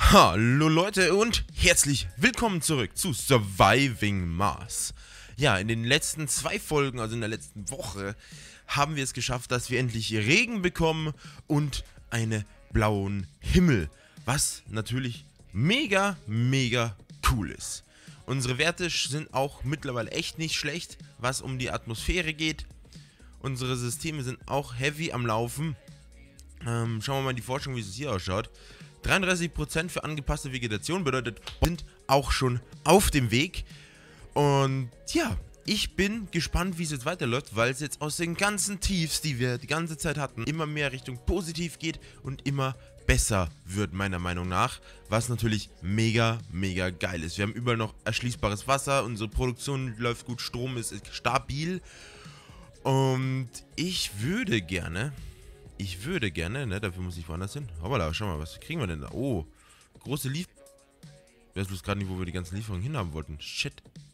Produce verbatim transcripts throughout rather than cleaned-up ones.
Hallo Leute und herzlich willkommen zurück zu Surviving Mars. Ja, in den letzten zwei Folgen, also in der letzten Woche, haben wir es geschafft, dass wir endlich Regen bekommen und einen blauen Himmel. Was natürlich mega, mega cool ist. Unsere Werte sind auch mittlerweile echt nicht schlecht, was um die Atmosphäre geht. Unsere Systeme sind auch heavy am Laufen. Ähm, schauen wir mal in die Forschung, wie es hier ausschaut. dreiunddreißig Prozent für angepasste Vegetation bedeutet, wir sind auch schon auf dem Weg. Und ja, ich bin gespannt, wie es jetzt weiterläuft, weil es jetzt aus den ganzen Tiefs, die wir die ganze Zeit hatten, immer mehr Richtung positiv geht und immer besser wird, meiner Meinung nach. Was natürlich mega, mega geil ist. Wir haben überall noch erschließbares Wasser, unsere Produktion läuft gut, Strom ist stabil. Und ich würde gerne... Ich würde gerne, ne, dafür muss ich woanders hin. Hoppala, schau mal, was kriegen wir denn da? Oh, große Lieferung. Ich weiß bloß gerade nicht, wo wir die ganzen Lieferungen hinhaben wollten. Shit.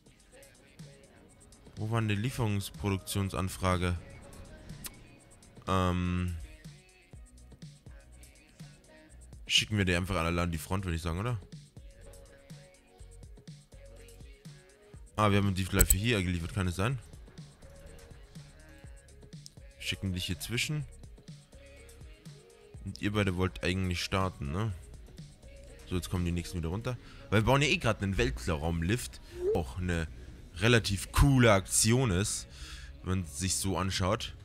Wo war denn die Lieferungsproduktionsanfrage? Ähm. Schicken wir die einfach alle an die Front, würde ich sagen, oder? Ah, wir haben die gleich für hier geliefert, kann es sein? Schicken dich hier zwischen. Und ihr beide wollt eigentlich starten, ne? So, jetzt kommen die nächsten wieder runter. Weil wir bauen ja eh gerade einen Weltraumlift. Auch eine relativ coole Aktion ist, wenn man sich so anschaut.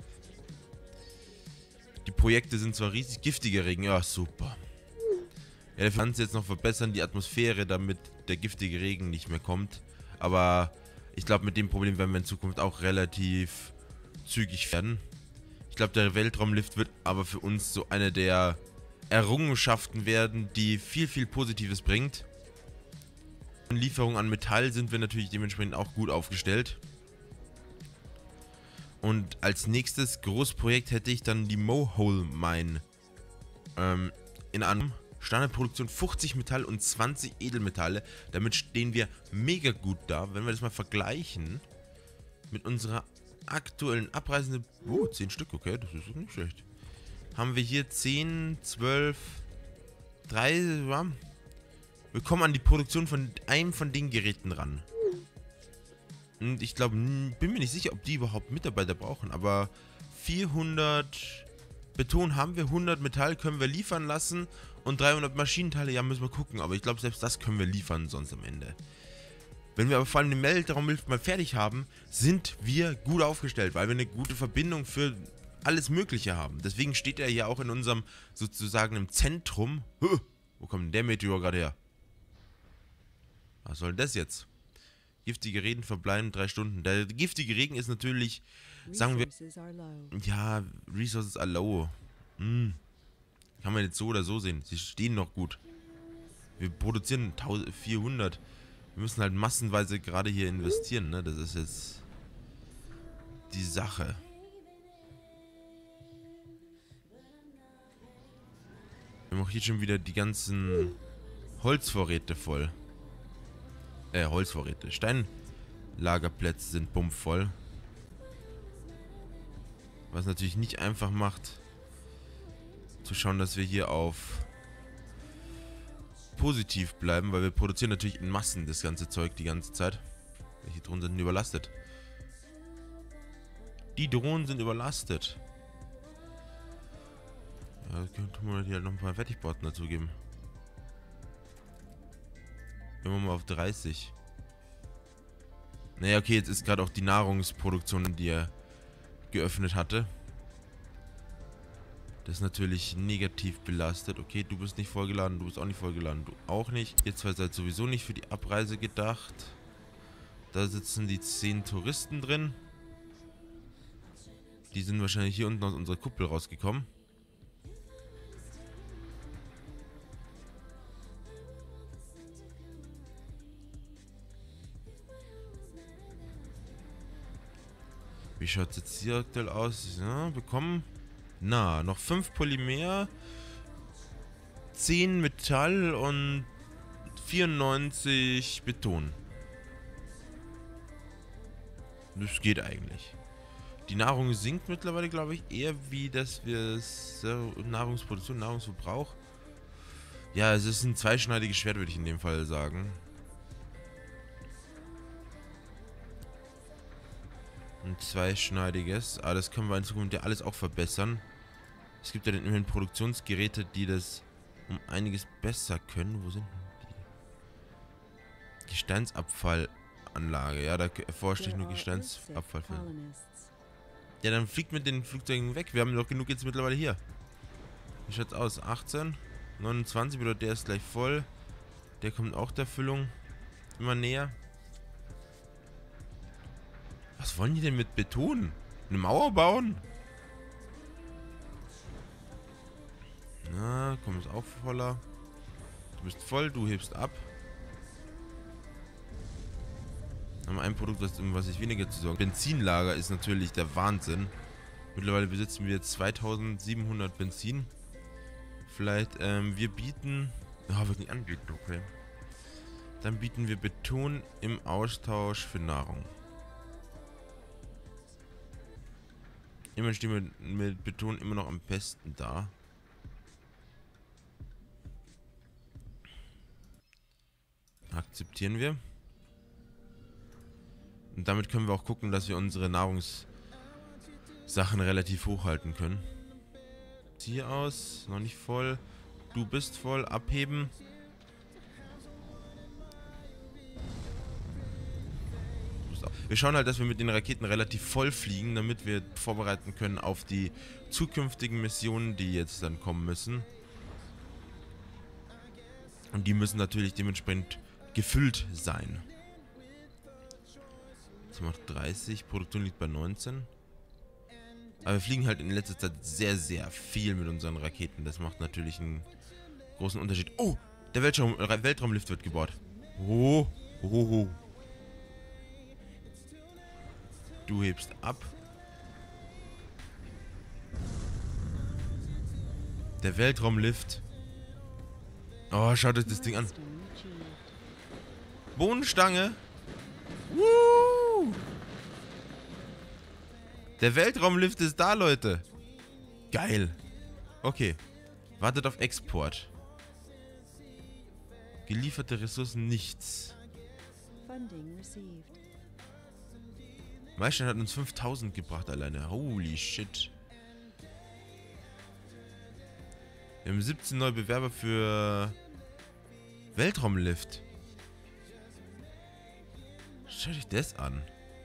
Die Projekte sind zwar riesig, giftiger Regen. Ja, super. Ja, dafür kann es jetzt noch verbessern, die Atmosphäre, damit der giftige Regen nicht mehr kommt. Aber ich glaube, mit dem Problem werden wir in Zukunft auch relativ zügig werden. Ich glaube, der Weltraumlift wird aber für uns so eine der Errungenschaften werden, die viel, viel Positives bringt. In Lieferung an Metall sind wir natürlich dementsprechend auch gut aufgestellt. Und als nächstes Großprojekt hätte ich dann die Mohole Mine. Ähm, in einem Standardproduktion fünfzig Metall und zwanzig Edelmetalle. Damit stehen wir mega gut da. Wenn wir das mal vergleichen mit unserer aktuellen abreißende... Oh, zehn Stück, okay, das ist nicht schlecht. Haben wir hier zehn, zwölf, drei... Ja. Wir kommen an die Produktion von einem von den Geräten ran. Und ich glaube, bin mir nicht sicher, ob die überhaupt Mitarbeiter brauchen, aber vierhundert Beton haben wir, hundert Metall können wir liefern lassen und dreihundert Maschinenteile, ja, müssen wir gucken, aber ich glaube, selbst das können wir liefern sonst am Ende. Wenn wir aber vor allem den Weltraumlift mal fertig haben, sind wir gut aufgestellt, weil wir eine gute Verbindung für alles Mögliche haben. Deswegen steht er hier auch in unserem, sozusagen im Zentrum. Huh, wo kommt denn der Meteor gerade her? Was soll das jetzt? Giftige Regen verbleiben drei Stunden. Der giftige Regen ist natürlich, sagen wir... Ja, Resources are low. Hm. Kann man jetzt so oder so sehen. Sie stehen noch gut. Wir produzieren vierhundert. Wir müssen halt massenweise gerade hier investieren, ne? Das ist jetzt die Sache. Wir haben auch hier schon wieder die ganzen Holzvorräte voll. Äh, Holzvorräte. Steinlagerplätze sind pumpvoll. Was natürlich nicht einfach macht, zu schauen, dass wir hier auf positiv bleiben, weil wir produzieren natürlich in Massen das ganze Zeug die ganze Zeit. Welche Drohnen sind überlastet? Die Drohnen sind überlastet. Ja, könnte man hier halt noch ein paar Fertigbauten dazu geben. Immer mal auf dreißig. Naja, okay, jetzt ist gerade auch die Nahrungsproduktion, die er geöffnet hatte. Das ist natürlich negativ belastet. Okay, du bist nicht vollgeladen, du bist auch nicht vollgeladen, du auch nicht. Ihr zwei seid sowieso nicht für die Abreise gedacht. Da sitzen die zehn Touristen drin. Die sind wahrscheinlich hier unten aus unserer Kuppel rausgekommen. Wie schaut es jetzt hier aktuell aus? Ja, bekommen... Na, noch fünf Polymer, zehn Metall und vierundneunzig Beton. Das geht eigentlich. Die Nahrung sinkt mittlerweile, glaube ich, eher wie, dass wir es, äh, Nahrungsproduktion, Nahrungsverbrauch. Ja, es ist ein zweischneidiges Schwert, würde ich in dem Fall sagen. Ein zweischneidiges. Aber das können wir in Zukunft ja alles auch verbessern. Es gibt ja dann immerhin Produktionsgeräte, die das um einiges besser können. Wo sind denn die? Gesteinsabfallanlage. Ja, da erforscht sich nur Gesteinsabfall. Ja, dann fliegt mit den Flugzeugen weg. Wir haben doch genug jetzt mittlerweile hier. Wie schaut's aus? achtzehn, neunundzwanzig, bedeutet der ist gleich voll. Der kommt auch der Füllung immer näher. Was wollen die denn mit Beton? Eine Mauer bauen? Na, komm, ist auch voller. Du bist voll, du hebst ab. Haben wir ein Produkt, was, um was ich weniger zu sorgen. Benzinlager ist natürlich der Wahnsinn. Mittlerweile besitzen wir zweitausendsiebenhundert Benzin. Vielleicht, ähm, wir bieten... Ah, oh, wird nicht anbieten, okay. Dann bieten wir Beton im Austausch für Nahrung. Immerhin stehen wir mit Beton immer noch am besten da. Akzeptieren wir. Und damit können wir auch gucken, dass wir unsere Nahrungssachen relativ hochhalten können. Hier aus, noch nicht voll. Du bist voll, abheben. Wir schauen halt, dass wir mit den Raketen relativ voll fliegen, damit wir vorbereiten können auf die zukünftigen Missionen, die jetzt dann kommen müssen. Und die müssen natürlich dementsprechend gefüllt sein. Das macht dreißig, Produktion liegt bei neunzehn. Aber wir fliegen halt in letzter Zeit sehr, sehr viel mit unseren Raketen. Das macht natürlich einen großen Unterschied. Oh, der Weltraum, äh, Weltraumlift wird gebaut. Oh, oh, oh. Du hebst ab. Der Weltraumlift. Oh, schaut euch das Ding an. Bohnenstange. Woo! Der Weltraumlift ist da, Leute. Geil. Okay. Wartet auf Export. Gelieferte Ressourcen nichts. Meister hat uns fünftausend gebracht alleine. Holy shit. Wir haben siebzehn neue Bewerber für Weltraumlift. Schaut euch das an.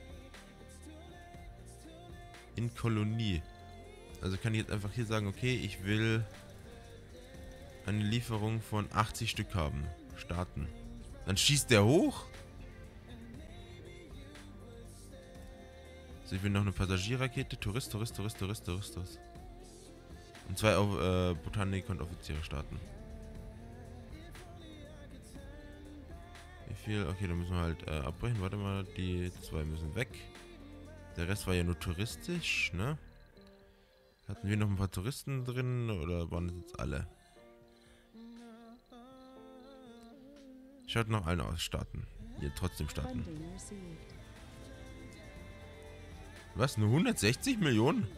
In Kolonie. Also kann ich jetzt einfach hier sagen, okay, ich will eine Lieferung von achtzig Stück haben. Starten. Dann schießt der hoch. So, ich will noch eine Passagierrakete. Tourist, Tourist, Tourist, Tourist, Tourist, Tourist. Und zwei auf, äh, Botaniker und Offiziere starten. Wie viel? Okay, dann müssen wir halt äh, abbrechen. Warte mal, die zwei müssen weg. Der Rest war ja nur touristisch, ne? Hatten wir noch ein paar Touristen drin oder waren das jetzt alle? Schaut noch allen aus. Starten. Hier trotzdem starten. Was? Nur hundertsechzig Millionen?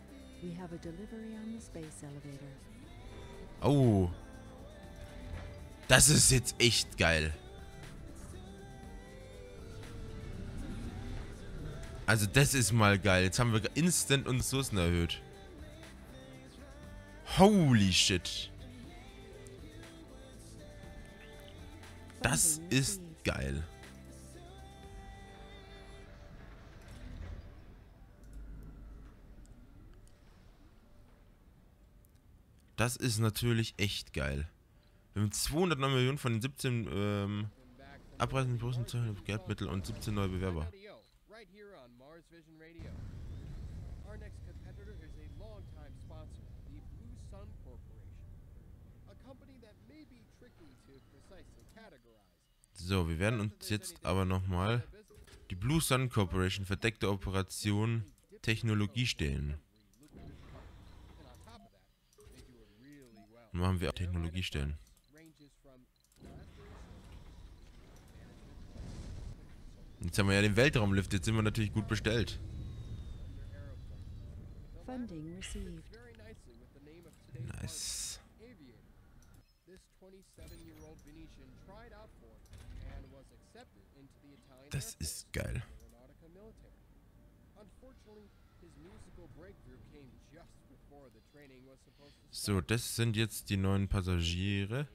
Oh. Das ist jetzt echt geil. Also das ist mal geil. Jetzt haben wir instant unsere Ressourcen erhöht. Holy shit. Das ist geil. Das ist natürlich echt geil. Wir haben zweihundertneun Millionen von den siebzehn ähm, abreißenden Brüsten, Geldmittel und siebzehn neue Bewerber. So, wir werden uns jetzt aber nochmal die Blue Sun Corporation verdeckte Operation Technologie stellen. Machen wir auch Technologie stellen. Jetzt haben wir ja den Weltraumlift, jetzt sind wir natürlich gut bestellt. Nice. Das ist geil. So, das sind jetzt die neuen Passagiere.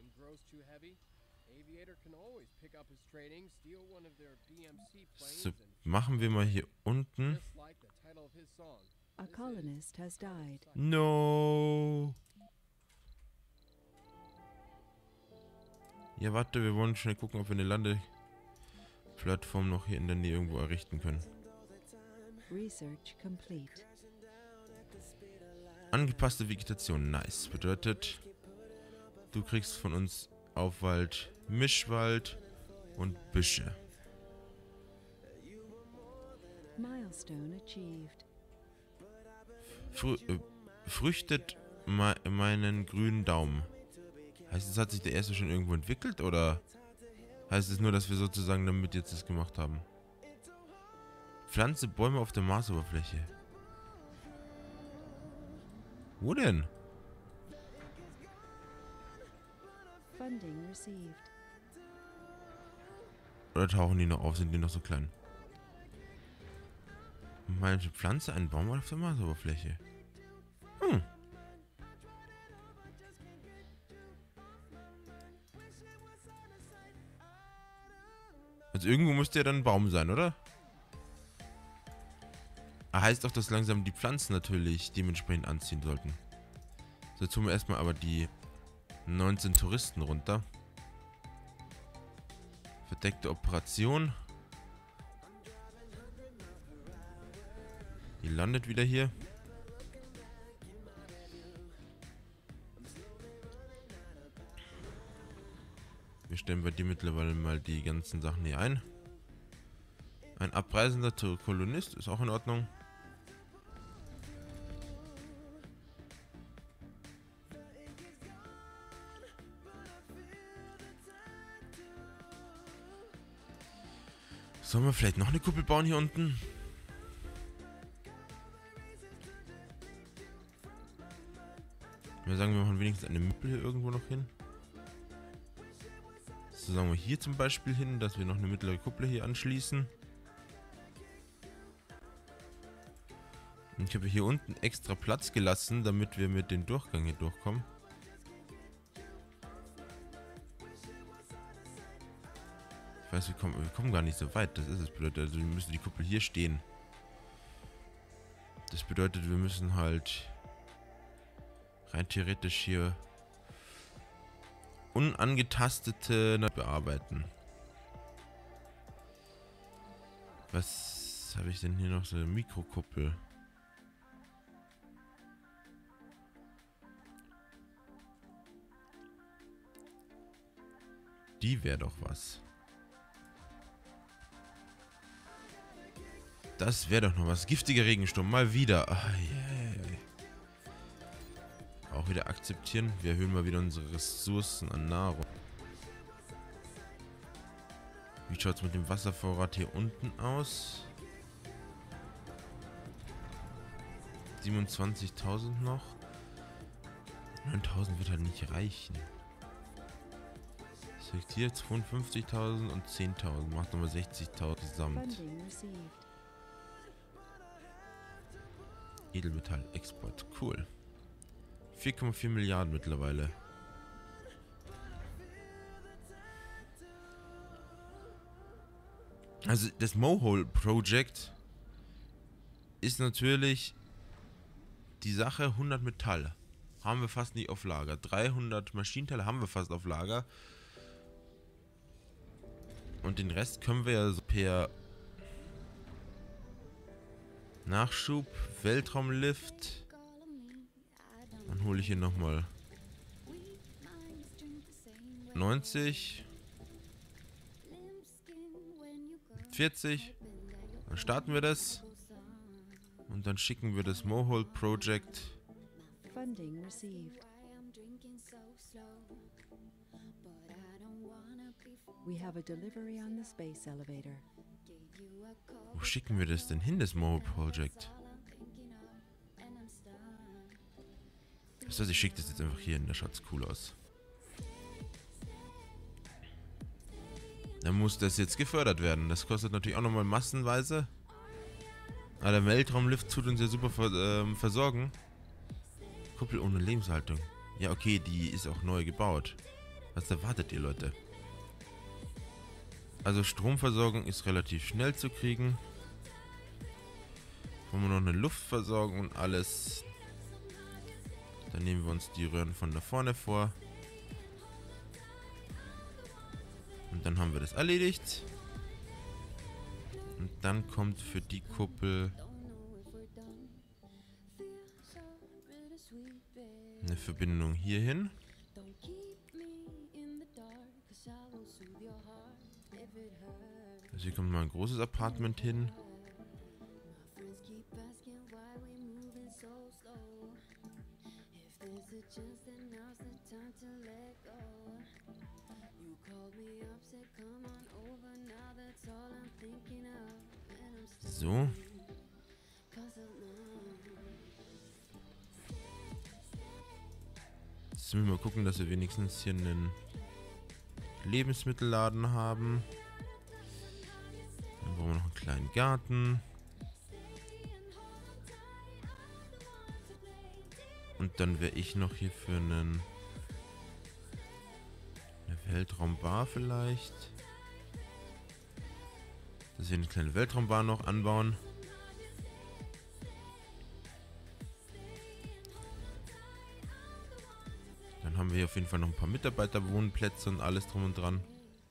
So, machen wir mal hier unten. A colonist has died. No. Ja, warte, wir wollen schnell gucken, ob wir eine Landeplattform noch hier in der Nähe irgendwo errichten können. Research complete. Angepasste Vegetation, nice. Bedeutet, du kriegst von uns Aufwald, Mischwald und Büsche. Milestone achieved. Frü äh, früchtet me meinen grünen Daumen. Heißt es, hat sich der erste schon irgendwo entwickelt oder heißt es nur, dass wir sozusagen damit jetzt das gemacht haben? Pflanze Bäume auf der Marsoberfläche. Wo denn? Funding received. Oder tauchen die noch auf? Sind die noch so klein? Manche Pflanze, einen Baum auf der Marsoberfläche. Hm. Also irgendwo müsste ja dann ein Baum sein, oder? Heißt auch, dass langsam die Pflanzen natürlich dementsprechend anziehen sollten. So, jetzt holen wir erstmal aber die neunzehn Touristen runter. Verdeckte Operation. Die landet wieder hier. Wir stellen bei dir mittlerweile mal die ganzen Sachen hier ein. Ein abreisender Kolonist ist auch in Ordnung. Sollen wir vielleicht noch eine Kuppel bauen hier unten? Wir sagen, wir machen wenigstens eine Mippel hier irgendwo noch hin. So, sagen wir hier zum Beispiel hin, dass wir noch eine mittlere Kuppel hier anschließen. Und ich habe hier unten extra Platz gelassen, damit wir mit dem Durchgang hier durchkommen. Ich weiß, wir kommen, wir kommen gar nicht so weit. Das ist es. Bedeutet, also wir müssen die Kuppel hier stehen. Das bedeutet, wir müssen halt rein theoretisch hier unangetastete bearbeiten. Was habe ich denn hier noch? So eine Mikrokuppel. Die wäre doch was. Das wäre doch noch was. Giftiger Regensturm. Mal wieder. Ah, yeah, yeah. Auch wieder akzeptieren. Wir erhöhen mal wieder unsere Ressourcen an Nahrung. Wie schaut es mit dem Wasservorrat hier unten aus? siebenundzwanzigtausend noch. neuntausend wird halt nicht reichen. Das hier zweiundfünfzigtausend und zehntausend. Macht nochmal sechzigtausend gesamt. Edelmetall, Export. Cool. vier Komma vier Milliarden mittlerweile. Also das Mohole Project ist natürlich die Sache. Hundert Metall haben wir fast nicht auf Lager. dreihundert Maschinenteile haben wir fast auf Lager. Und den Rest können wir ja so per Nachschub, Weltraumlift. Dann hole ich hier nochmal neunzig. vierzig. Dann starten wir das. Und dann schicken wir das Mohole Project. Funding received. We have a delivery on the space elevator. Wo schicken wir das denn hin, das Mohole Project? Das heißt, ich schicke das jetzt einfach hier hin, da schaut es cool aus. Dann muss das jetzt gefördert werden. Das kostet natürlich auch nochmal massenweise. Aber der Weltraumlift tut uns ja super ver ähm, versorgen. Kuppel ohne Lebenshaltung. Ja, okay, die ist auch neu gebaut. Was erwartet ihr, Leute? Also Stromversorgung ist relativ schnell zu kriegen. Haben wir noch eine Luftversorgung und alles. Dann nehmen wir uns die Röhren von da vorne vor. Und dann haben wir das erledigt. Und dann kommt für die Kuppel eine Verbindung hierhin. Also hier kommt mal ein großes Apartment hin. So. Jetzt müssen wir mal gucken, dass wir wenigstens hier einen Lebensmittelladen haben. Dann brauchen wir noch einen kleinen Garten. Und dann wäre ich noch hier für einen eine Weltraumbar vielleicht. Dass wir eine kleine Weltraumbar noch anbauen. Dann haben wir hier auf jeden Fall noch ein paar Mitarbeiterwohnplätze und alles drum und dran.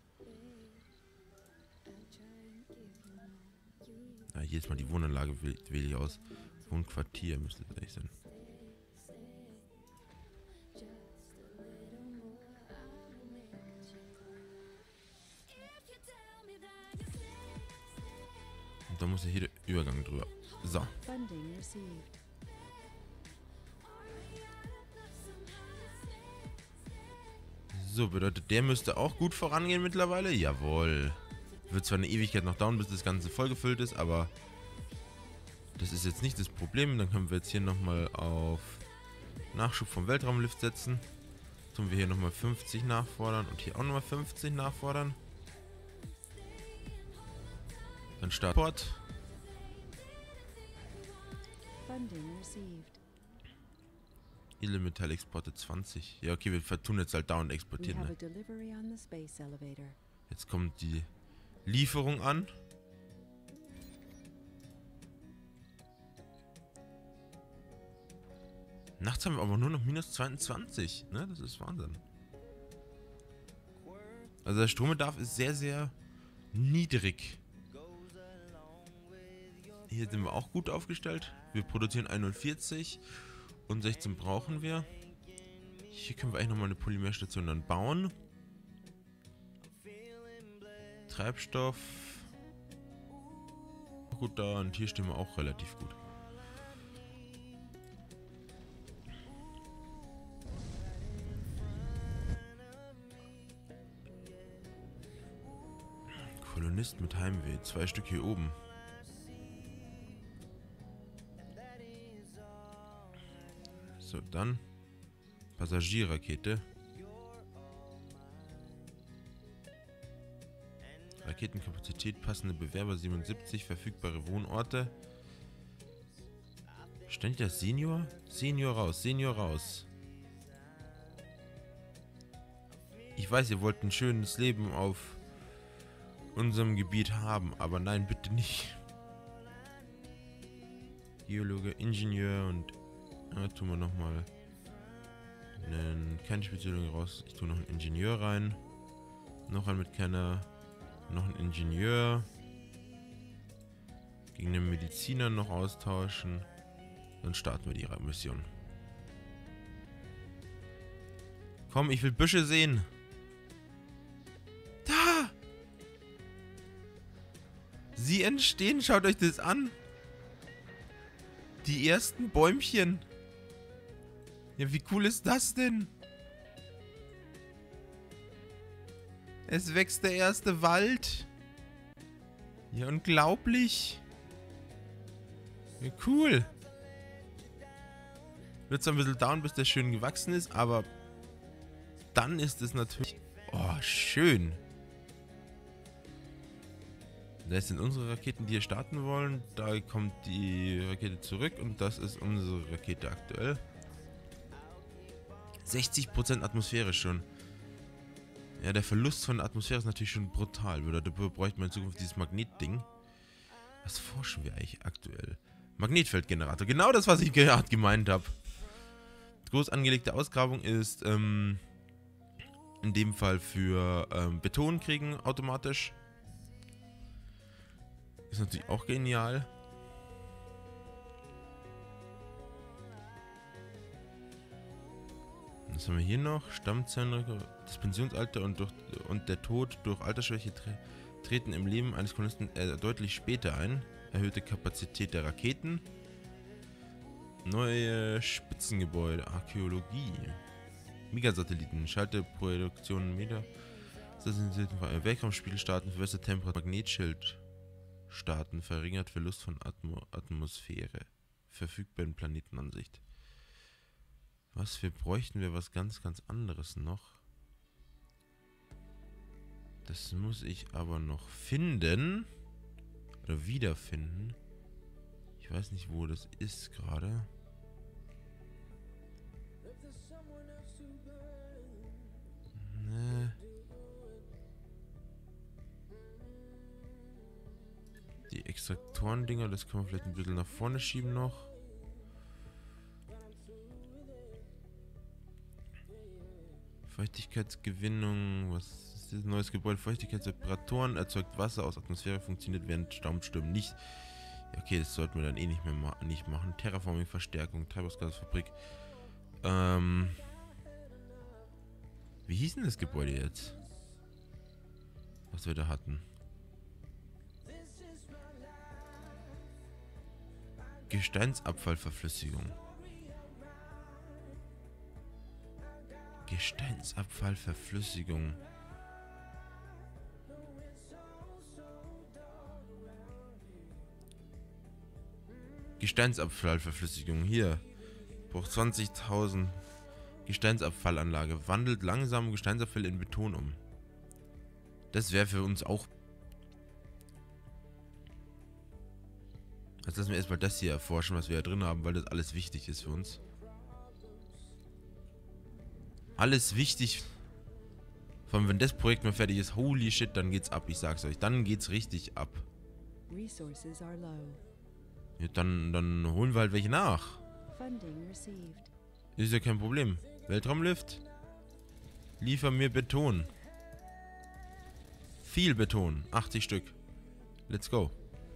Ja, hier ist mal die Wohnanlage, wähle ich aus. Wohnquartier müsste das eigentlich sein. Und da muss ja hier der Übergang drüber. So. Funding received. So, bedeutet, der müsste auch gut vorangehen mittlerweile. Jawohl. Wird zwar eine Ewigkeit noch dauern, bis das Ganze vollgefüllt ist, aber das ist jetzt nicht das Problem. Dann können wir jetzt hier nochmal auf Nachschub vom Weltraumlift setzen. Tun wir hier nochmal fünfzig nachfordern und hier auch nochmal fünfzig nachfordern. Dann Startport. Funding received. Edelmetallexporte zwanzig. Ja, okay, wir tun jetzt halt dauernd We exportieren. have a Ne? delivery on the space elevator. Jetzt kommt die Lieferung an. Nachts haben wir aber nur noch minus zweiundzwanzig. Ne? Das ist Wahnsinn. Also der Strombedarf ist sehr, sehr niedrig. Hier sind wir auch gut aufgestellt. Wir produzieren hundertvierzig und sechzehn brauchen wir. Hier können wir eigentlich nochmal eine Polymerstation dann bauen. Treibstoff. Gut, da und hier stehen wir auch relativ gut. Kolonist mit Heimweh. Zwei Stück hier oben. So, dann Passagierrakete. Raketenkapazität, passende Bewerber siebenundsiebzig, verfügbare Wohnorte. Stand das Senior? Senior raus, Senior raus. Ich weiß, ihr wollt ein schönes Leben auf unserem Gebiet haben, aber nein, bitte nicht. Geologe, Ingenieur und ja, tun wir nochmal keine Spezialisierung raus. Ich tue noch einen Ingenieur rein. Noch ein mit keiner. Noch ein Ingenieur. Gegen den Mediziner noch austauschen. Dann starten wir die Mission. Komm, ich will Büsche sehen. Da! Sie entstehen, schaut euch das an. Die ersten Bäumchen. Ja, wie cool ist das denn? Es wächst der erste Wald. Ja, unglaublich. Ja, cool. Wird zwar ein bisschen dauern, bis der schön gewachsen ist, aber dann ist es natürlich... Oh, schön. Das sind unsere Raketen, die hier starten wollen. Da kommt die Rakete zurück und das ist unsere Rakete aktuell. sechzig Prozent Atmosphäre schon. Ja, der Verlust von der Atmosphäre ist natürlich schon brutal. Dafür bräuchte man in Zukunft dieses Magnetding. Was forschen wir eigentlich aktuell? Magnetfeldgenerator. Genau das, was ich gerade gemeint habe. Groß angelegte Ausgrabung ist ähm, in dem Fall für ähm, Beton kriegen automatisch. Ist natürlich auch genial. Was haben wir hier noch? Stammzellen, das Pensionsalter und, durch, und der Tod durch Altersschwäche tre treten im Leben eines Kolonisten äh, deutlich später ein. Erhöhte Kapazität der Raketen. Neue Spitzengebäude. Archäologie. Megasatelliten. Schalteproduktion Meter. Weltraumspiegelstarten. Verbesserte Temperatur. Magnetschild. Starten. Verringert Verlust von Atmo Atmosphäre. Verfügbaren Planetenansicht. Was wir bräuchten wir was ganz, ganz anderes noch. Das muss ich aber noch finden. Oder wiederfinden. Ich weiß nicht, wo das ist gerade. Nee. Die Extraktoren-Dinger, das kann man vielleicht ein bisschen nach vorne schieben noch. Feuchtigkeitsgewinnung, was ist das? Neues Gebäude, Feuchtigkeitsseparatoren, erzeugt Wasser aus Atmosphäre, funktioniert während Sturmstürmen nicht. Ja, okay, das sollten wir dann eh nicht mehr ma nicht machen. Terraforming, Verstärkung, Treibhausgasfabrik. Ähm. Wie hieß denn das Gebäude jetzt? Was wir da hatten? Gesteinsabfallverflüssigung. Gesteinsabfallverflüssigung. Gesteinsabfallverflüssigung. Hier. Braucht zwanzigtausend. Gesteinsabfallanlage. Wandelt langsam Gesteinsabfälle in Beton um. Das wäre für uns auch. Jetzt lassen wir erstmal das hier erforschen, was wir da drin haben, weil das alles wichtig ist für uns. Alles wichtig. Vor allem, wenn das Projekt mal fertig ist, holy shit, dann geht's ab, ich sag's euch. Dann geht's richtig ab. Resources are low. Ja, dann, dann holen wir halt welche nach. Funding received. Ist ja kein Problem. Weltraumlift. Liefer mir Beton. Viel Beton. achtzig Stück. Let's go.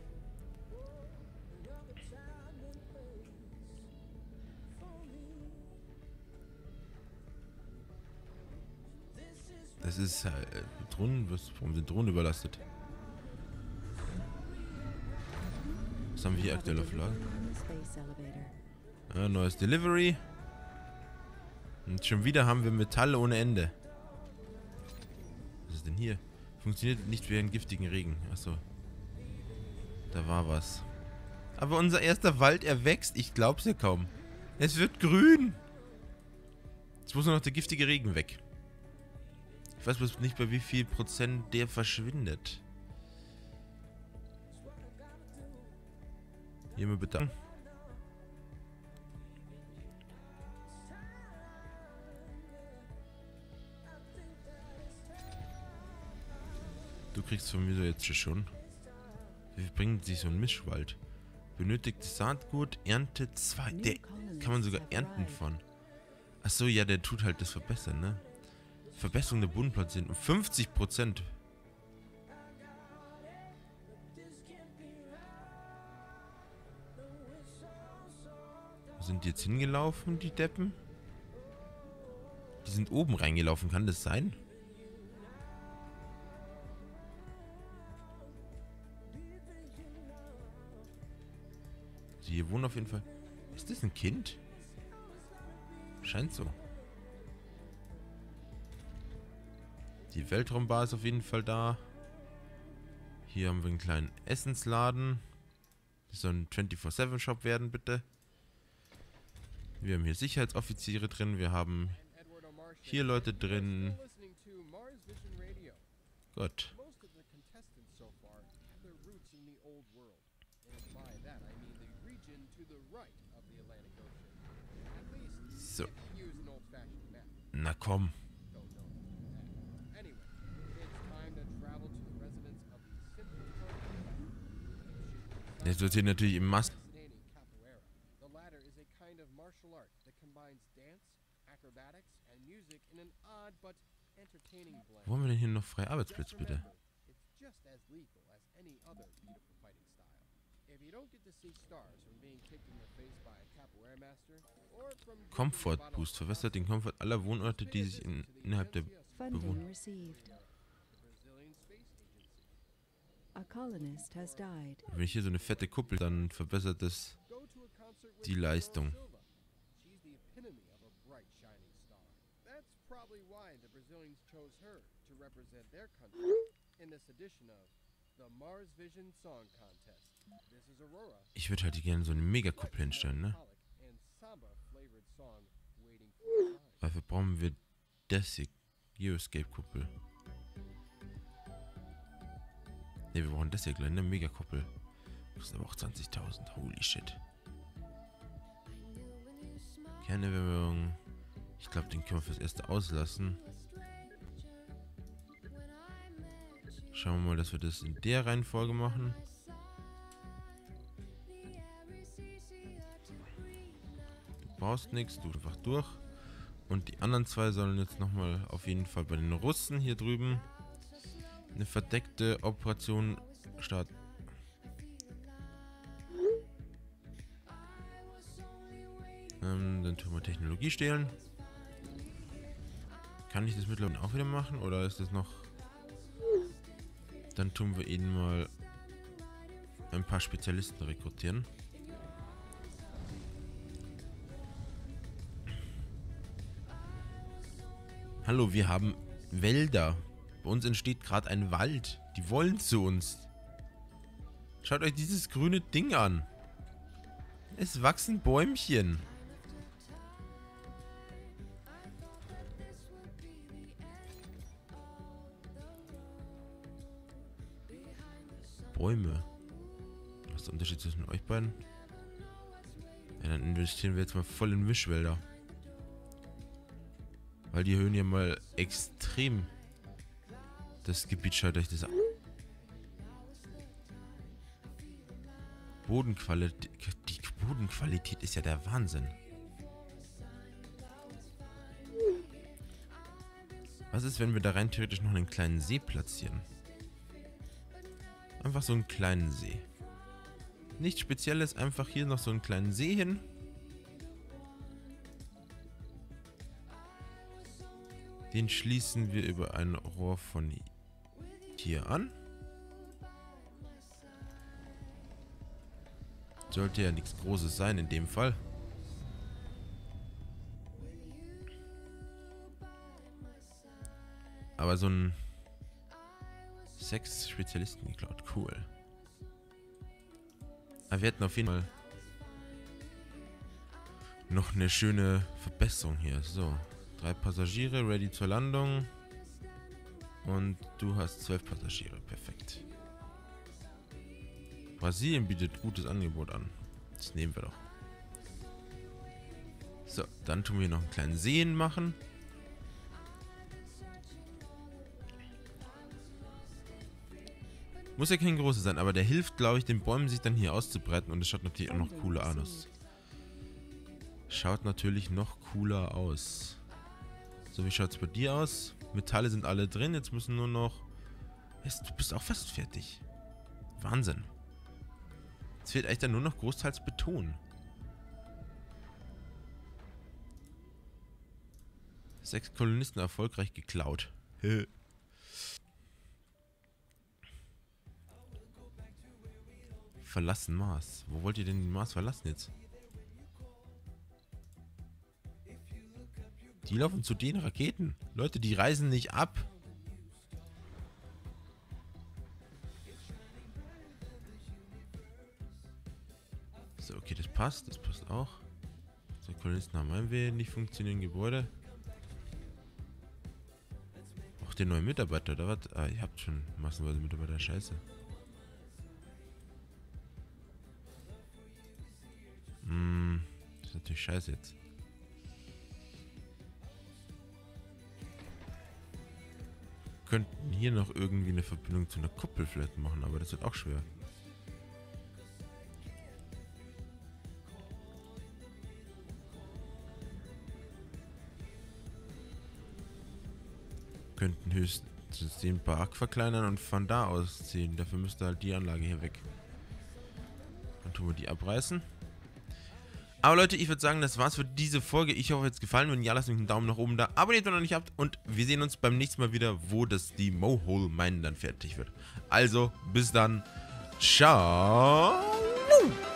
Das ist äh, Drohnen. Was, warum sind Drohnen überlastet? Was haben wir hier aktuell auf Lager? Ja, neues Delivery. Und schon wieder haben wir Metall ohne Ende. Was ist denn hier? Funktioniert nicht während giftigen Regen. Achso. Da war was. Aber unser erster Wald, er wächst. Ich glaub's ja kaum. Es wird grün. Jetzt muss nur noch der giftige Regen weg. Ich weiß bloß nicht, bei wie viel Prozent der verschwindet. Hier mal bitte. Du kriegst von mir so jetzt schon. Wie viel bringt sich so ein Mischwald? Benötigtes Saatgut, Ernte zwei. Der kann man sogar ernten von. Achso, ja, der tut halt das verbessern, ne? Verbesserung der Bodenplatzierung um fünfzig Prozent. Wo sind die jetzt hingelaufen, die Deppen? Die sind oben reingelaufen, kann das sein? Sie hier wohnen auf jeden Fall. Ist das ein Kind? Scheint so. Die Weltraumbar ist auf jeden Fall da. Hier haben wir einen kleinen Essensladen. Das soll ein vierundzwanzig sieben Shop werden, bitte. Wir haben hier Sicherheitsoffiziere drin. Wir haben hier Leute drin. Gut. their roots in the old world. And by that I mean the region to the right of the Atlantic Ocean. At least So. if you use an old-fashioned map. Na komm. Don't know about that. Anyway, it's time to travel to the residence of the simple Jetzt wird hier natürlich im Mast. fascinating capoeira. The latter is a kind of martial art that combines dance, acrobatics, and music in an odd but entertaining blend. Wo haben wir denn hier noch freie Arbeitsplätze, bitte? Remember, it's just as legal as any other beautiful fighting style. If you don't get to see stars from being kicked in the face by a capoeira master or from Comfort Boost verbessert den Komfort aller Wohnorte, die sich in, innerhalb der Funding Bewohner. received. the Brazilian Space Agency. A colonist has died. Wenn ich hier so eine fette Kuppel, dann verbessert das Go to a concert with die Laura Leistung. Silva. She's the epitome of a bright shining star. That's probably why the Brazilians chose her to represent their country in this edition of the Mars Vision Song Contest. This is Aurora. Ich würde halt gerne so eine Megakuppel hinstellen, ne? And samba-flavored song Waiting for a Sign. Dafür brauchen wir das hier. Geoscape-Kuppel. Ne, wir brauchen das hier gleich, ne? Megakuppel. Kostet aber auch zwanzigtausend. Holy shit. Kernerwärmung. Ich glaube, den können wir fürs Erste auslassen. Schauen wir mal, dass wir das in der Reihenfolge machen. Du brauchst nichts, du einfach durch. Und die anderen zwei sollen jetzt nochmal auf jeden Fall bei den Russen hier drüben eine verdeckte Operation starten. Ähm, dann tun wir Technologie stehlen. Kann ich das mittlerweile auch wieder machen oder ist das noch... Dann tun wir ihnen mal ein paar Spezialisten rekrutieren. Hallo, wir haben Wälder. Bei uns entsteht gerade ein Wald. Die wollen zu uns. Schaut euch dieses grüne Ding an. Es wachsen Bäumchen. Bäume. Was ist der Unterschied zwischen euch beiden? Ja, dann investieren wir jetzt mal voll in Mischwälder. Weil die erhöhen ja mal extrem das Gebiet. Schaut euch das an. Bodenqualität, die Bodenqualität ist ja der Wahnsinn. Was ist, wenn wir da rein theoretisch noch einen kleinen See platzieren? Einfach so einen kleinen See. Nichts Spezielles, einfach hier noch so einen kleinen See hin. Den schließen wir über ein Rohr von hier an. Sollte ja nichts Großes sein in dem Fall. Aber so ein sechs Spezialisten geklaut, cool. Aber wir hätten auf jeden Fall noch eine schöne Verbesserung hier. So, drei Passagiere, ready zur Landung. Und du hast zwölf Passagiere, perfekt. Brasilien bietet gutes Angebot an. Das nehmen wir doch. So, dann tun wir noch einen kleinen Seen machen. Muss ja kein großer sein, aber der hilft, glaube ich, den Bäumen sich dann hier auszubreiten. Und es schaut natürlich auch noch cooler aus. Schaut natürlich noch cooler aus. So, wie schaut es bei dir aus? Metalle sind alle drin, jetzt müssen nur noch... Jetzt, du bist auch fast fertig. Wahnsinn. Jetzt fehlt eigentlich dann nur noch großteils Beton. Sechs Kolonisten erfolgreich geklaut. Verlassen Mars. Wo wollt ihr denn den Mars verlassen jetzt? Die laufen zu den Raketen. Leute, die reisen nicht ab. So, okay, das passt. Das passt auch. So, Kolonisten haben ein wenig nicht funktionierende Gebäude. Auch den neuen Mitarbeiter, oder was? Ah, ihr habt schon massenweise Mitarbeiter. Scheiße. Hm, das ist natürlich scheiße jetzt. Könnten hier noch irgendwie eine Verbindung zu einer Kuppel vielleicht machen, aber das wird auch schwer. Könnten höchstens den Park verkleinern und von da aus ziehen. Dafür müsste halt die Anlage hier weg. Dann tun wir die abreißen. Aber Leute, ich würde sagen, das war's für diese Folge. Ich hoffe, es hat gefallen. Wenn ja, lasst mich einen Daumen nach oben da. Abonniert, wenn ihr noch nicht habt. Und wir sehen uns beim nächsten Mal wieder, wo das die Mohole Mine dann fertig wird. Also, bis dann. Ciao.